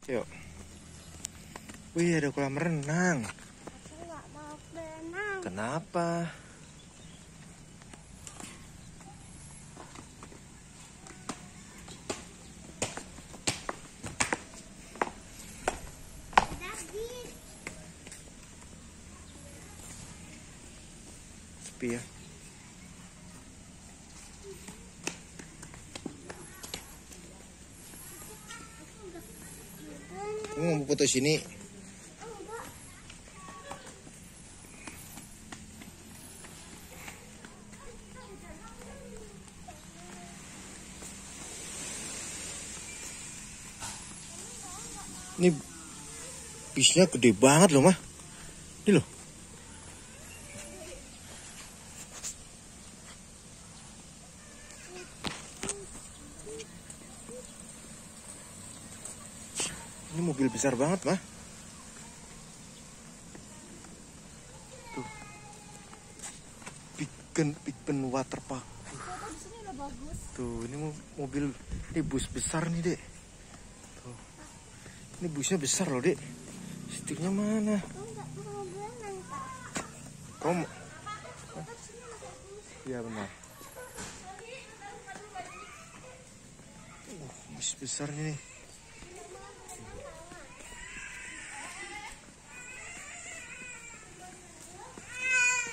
Yuk. Wih, ada kolam renang. Aku nggak mau berenang. Kenapa? Sepi ya. Kamu mau foto sini? Ini bisnya gede banget loh, Mah. Ini loh. Ini mobil besar banget, Mah. Tuh. Big Ben Water Park. Tuh, ini mobil, ini bus besar nih, Dek. Tuh. Ini busnya besar loh, Dek. Sticknya mana? Kamu? Iya benar. Bus besar nih.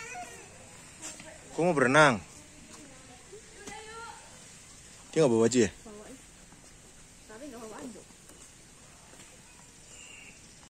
Kamu mau berenang? Dia nggak bawa baju ya?